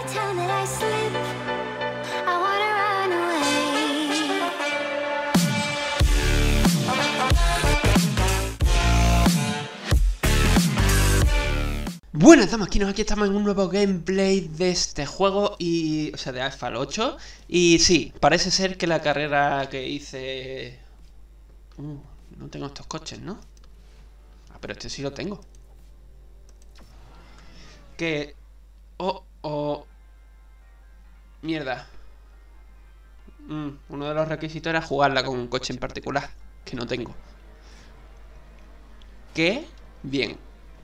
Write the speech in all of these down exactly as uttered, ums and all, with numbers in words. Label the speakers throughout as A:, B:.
A: time that I slip, I wanna run away.
B: Buenas damas, aquí estamos en un nuevo gameplay de este juego y... o sea, de Asphalt ocho. Y sí, parece ser que la carrera que hice... Uh, no tengo estos coches, ¿no? Ah, pero este sí lo tengo. Que... Oh, oh... Mierda. Mm, uno de los requisitos era jugarla con un coche en particular, que no tengo. ¡Qué bien!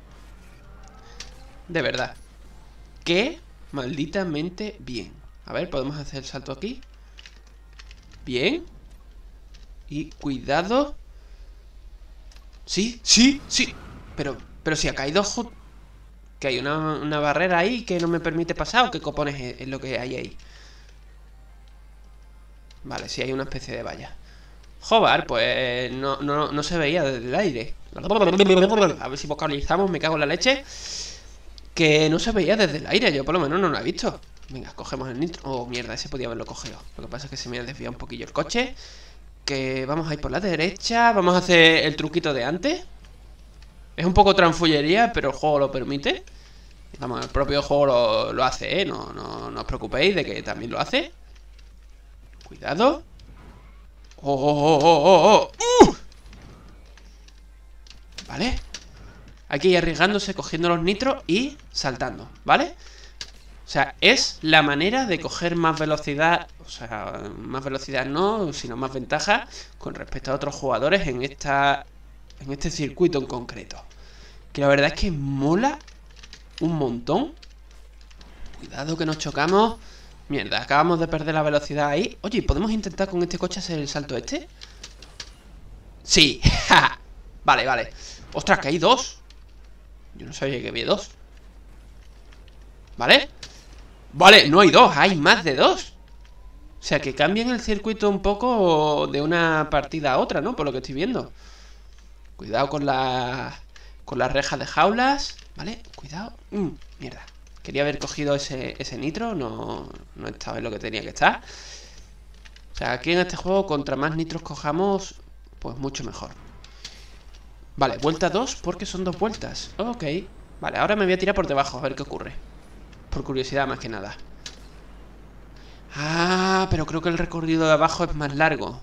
B: De verdad. ¡Qué malditamente bien! A ver, podemos hacer el salto aquí. Bien. Y cuidado. Sí, sí, sí. Pero, pero si ha caído... Que hay una, una barrera ahí que no me permite pasar. ¿O qué copones es, es lo que hay ahí? Vale, sí hay una especie de valla. Joder, pues no, no, no se veía desde el aire. A ver si vocalizamos, me cago en la leche. Que no se veía desde el aire, yo por lo menos no lo he visto. Venga, cogemos el nitro. Oh, mierda, ese podía haberlo cogido. Lo que pasa es que se me ha desviado un poquillo el coche. Que vamos a ir por la derecha. Vamos a hacer el truquito de antes. Es un poco transfullería, pero el juego lo permite. Vamos, el propio juego lo, lo hace, ¿eh? No, no, no os preocupéis de que también lo hace. Cuidado. ¡Oh, oh, oh, oh, oh! ¡Uh! Vale. Hay que ir arriesgándose, cogiendo los nitros y saltando, ¿vale? O sea, es la manera de coger más velocidad. O sea, más velocidad no, sino más ventaja con respecto a otros jugadores en esta en este circuito en concreto. Que la verdad es que mola un montón. Cuidado que nos chocamos. Mierda, acabamos de perder la velocidad ahí. Oye, ¿podemos intentar con este coche hacer el salto este? Sí, vale, vale. Ostras, que hay dos. Yo no sabía que había dos. ¿Vale? Vale, no hay dos, hay más de dos. O sea, que cambian el circuito un poco de una partida a otra, ¿no? Por lo que estoy viendo. Cuidado con la... con las rejas de jaulas. ¿Vale? Cuidado. Mm, mierda. Quería haber cogido ese, ese nitro. No, no estaba en lo que tenía que estar. O sea, aquí en este juego, contra más nitros cojamos, pues mucho mejor. Vale, vuelta dos, porque son dos vueltas. Ok. Vale, ahora me voy a tirar por debajo, a ver qué ocurre. Por curiosidad, más que nada. Ah, pero creo que el recorrido de abajo es más largo.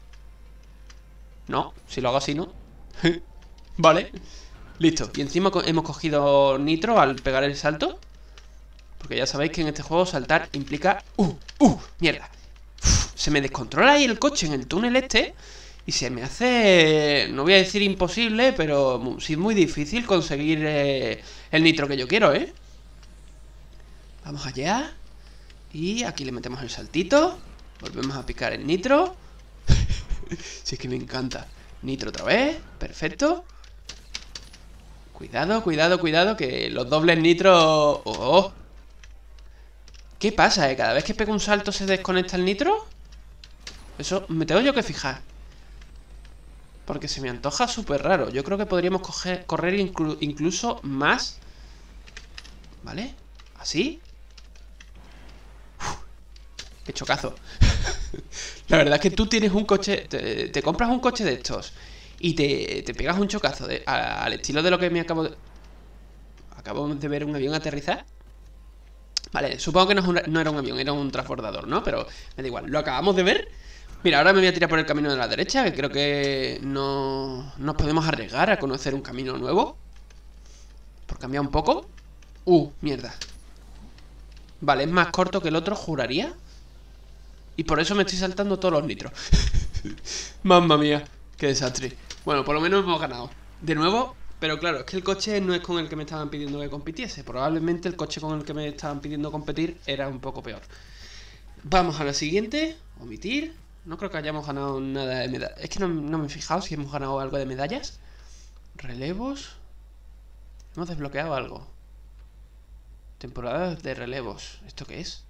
B: No, si lo hago así, ¿no? Vale. Listo. Y encima hemos cogido nitro al pegar el salto. Porque ya sabéis que en este juego saltar implica... ¡Uh! ¡Uh! ¡Mierda! Uf, se me descontrola ahí el coche en el túnel este. Y se me hace... no voy a decir imposible, pero sí muy difícil conseguir eh, el nitro que yo quiero, ¿eh? Vamos allá. Y aquí le metemos el saltito. Volvemos a picar el nitro. Si es que me encanta. Nitro otra vez. Perfecto. Cuidado, cuidado, cuidado. Que los dobles nitros... ¡Oh! ¿Qué pasa, eh? Cada vez que pego un salto se desconecta el nitro. Eso me tengo yo que fijar. Porque se me antoja súper raro. Yo creo que podríamos coger, correr inclu incluso más. ¿Vale? ¿Así? Uf, ¡qué chocazo! La verdad es que tú tienes un coche... Te, te compras un coche de estos y te, te pegas un chocazo de, a, al estilo de lo que me acabo de... Acabo de ver un avión aterrizar. Vale, supongo que no, es un, no era un avión, era un transbordador, ¿no? Pero me da igual, lo acabamos de ver. Mira, ahora me voy a tirar por el camino de la derecha, que creo que no nos podemos arriesgar a conocer un camino nuevo. Por cambiar un poco. Uh, mierda. Vale, es más corto que el otro, juraría. Y por eso me estoy saltando todos los nitros. Mamma mía, qué desastre. Bueno, por lo menos hemos ganado. De nuevo, pero claro, es que el coche no es con el que me estaban pidiendo que compitiese. Probablemente el coche con el que me estaban pidiendo competir era un poco peor. Vamos a la siguiente. Omitir. No creo que hayamos ganado nada de medallas. Es que no, no me he fijado si hemos ganado algo de medallas. Relevos. Hemos desbloqueado algo. Temporada de relevos. ¿Esto qué es?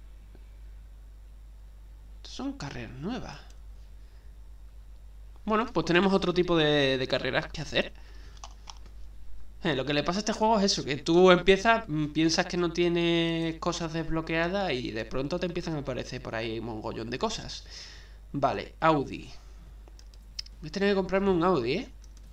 B: Estas son carreras nuevas. Bueno, pues tenemos otro tipo de, de carreras que hacer. Eh, lo que le pasa a este juego es eso, que tú empiezas, mm, piensas que no tienes cosas desbloqueadas y de pronto te empiezan a aparecer por ahí un mogollón de cosas. Vale, Audi. Voy a tener que comprarme un Audi, ¿eh?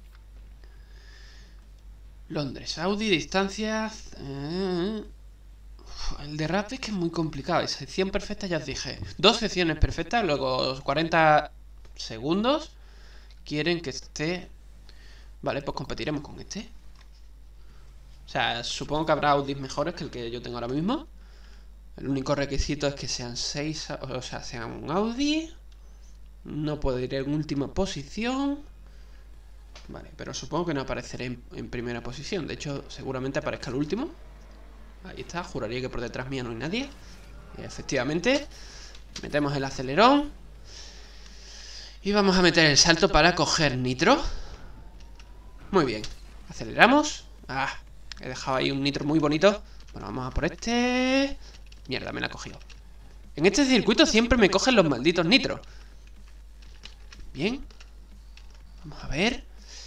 B: Londres, Audi, distancias... Eh, el derrape es que es muy complicado. Y sección perfecta ya os dije. Dos secciones perfectas, luego cuarenta segundos. Quieren que esté... Vale, pues competiremos con este. O sea, supongo que habrá Audis mejores que el que yo tengo ahora mismo. El único requisito es que sean seis, o sea, sean un Audi. No puedo ir en última posición. Vale, pero supongo que no apareceré en, en primera posición. De hecho, seguramente aparezca el último. Ahí está, juraría que por detrás mía no hay nadie. Y efectivamente, metemos el acelerón. Y vamos a meter el salto para coger nitro. Muy bien, aceleramos. Ah, he dejado ahí un nitro muy bonito. Bueno, vamos a por este. Mierda, me la ha cogido. En este circuito siempre me cogen los malditos nitros. Bien. Vamos a ver.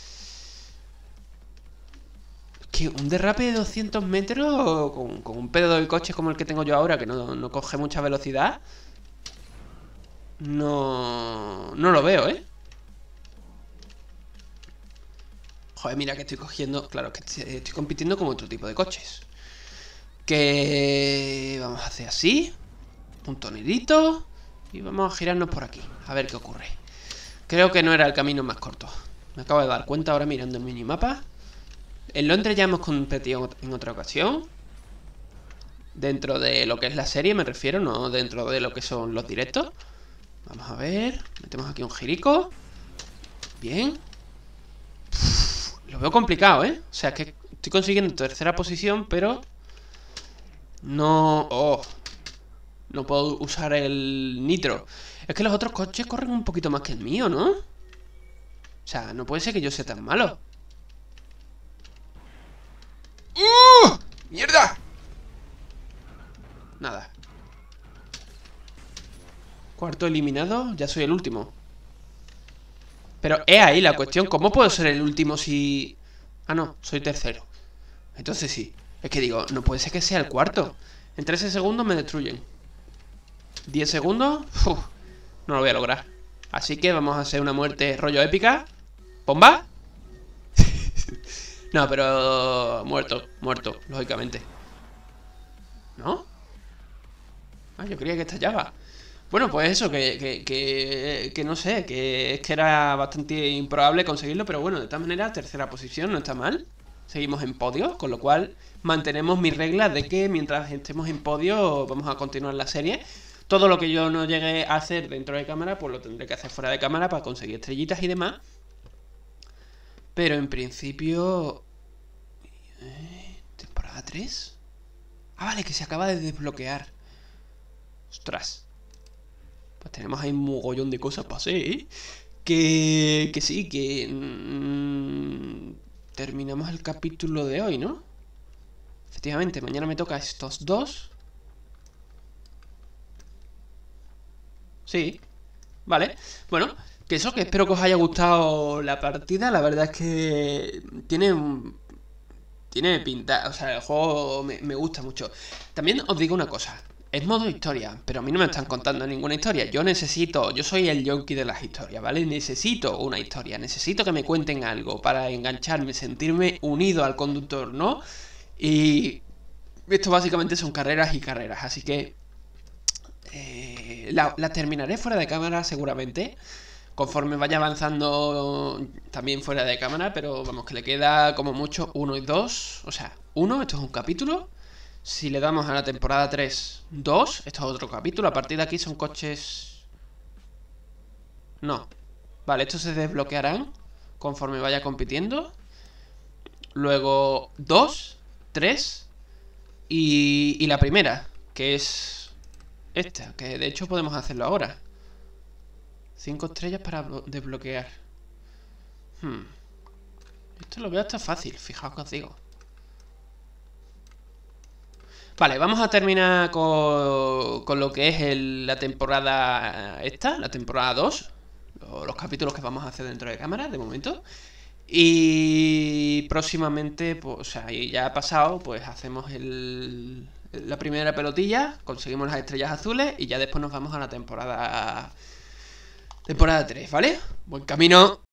B: Que un derrape de doscientos metros con, con un pedo del coche como el que tengo yo ahora, que no, no coge mucha velocidad. No... No lo veo, ¿eh? Joder, mira que estoy cogiendo... Claro, que estoy, estoy compitiendo con otro tipo de coches. Que... Vamos a hacer así. Un tonelito. Y vamos a girarnos por aquí. A ver qué ocurre. Creo que no era el camino más corto. Me acabo de dar cuenta ahora mirando el minimapa. En Londres ya hemos competido en otra ocasión. Dentro de lo que es la serie me refiero, no dentro de lo que son los directos. Vamos a ver. Metemos aquí un girico. Bien. Uf, lo veo complicado, ¿eh? O sea, que estoy consiguiendo tercera posición, pero... No... Oh. No puedo usar el nitro. Es que los otros coches corren un poquito más que el mío, ¿no? O sea, no puede ser que yo sea tan malo. ¡Uh! ¡Mierda! Nada. Cuarto eliminado, ya soy el último. Pero es ahí la cuestión. ¿Cómo puedo ser el último si...? Ah, no, soy tercero. Entonces sí. Es que digo, no puede ser que sea el cuarto. En trece segundos me destruyen. diez segundos. Uf, no lo voy a lograr. Así que vamos a hacer una muerte rollo épica. ¿Bomba? No, pero... Muerto, muerto, lógicamente. ¿No? Ah, yo creía que estallaba. Bueno, pues eso, que, que, que, que no sé, que es que era bastante improbable conseguirlo, pero bueno, de todas maneras, tercera posición, no está mal. Seguimos en podio, con lo cual mantenemos mis reglas de que mientras estemos en podio vamos a continuar la serie. Todo lo que yo no llegue a hacer dentro de cámara, pues lo tendré que hacer fuera de cámara para conseguir estrellitas y demás. Pero en principio... ¿Eh? ¿Temporada tres? Ah, vale, que se acaba de desbloquear. Ostras. Pues tenemos ahí un mogollón de cosas para hacer, ¿eh? Que... Que sí, que... Mmm, terminamos el capítulo de hoy, ¿no? Efectivamente, mañana me toca estos dos. Sí. Vale. Bueno, que eso, que espero que os haya gustado la partida. La verdad es que tiene un... Tiene pinta, o sea, el juego me, me gusta mucho. También os digo una cosa, es modo historia, pero a mí no me están contando ninguna historia. Yo necesito, yo soy el yonki de las historias, ¿vale? Necesito una historia, necesito que me cuenten algo para engancharme, sentirme unido al conductor, ¿no? Y esto básicamente son carreras y carreras, así que eh, la, la terminaré fuera de cámara seguramente. Conforme vaya avanzando también fuera de cámara, pero vamos, que le queda como mucho uno y dos. O sea, uno, esto es un capítulo. Si le damos a la temporada tres, dos, esto es otro capítulo. A partir de aquí son coches... No. Vale, estos se desbloquearán conforme vaya compitiendo. Luego dos, tres y, y la primera, que es esta, que de hecho podemos hacerlo ahora. Cinco estrellas para desbloquear. Hmm. Esto lo veo hasta fácil, fijaos que os digo. Vale, vamos a terminar con, con lo que es el, la temporada esta, la temporada dos. Los, los capítulos que vamos a hacer dentro de cámara, de momento. Y próximamente, pues, o sea, y ya ha pasado, pues hacemos el, la primera pelotilla, conseguimos las estrellas azules y ya después nos vamos a la temporada temporada tres, ¿vale? Buen camino.